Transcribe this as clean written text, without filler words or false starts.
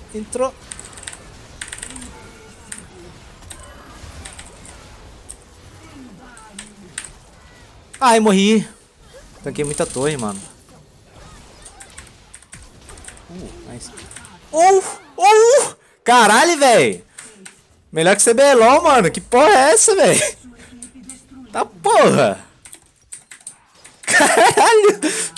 Entrou. Ai, morri. Tanquei muita torre, mano. Nice. Caralho, velho. Melhor que CBLOL, mano. Que porra é essa, velho? Tá porra. Caralho.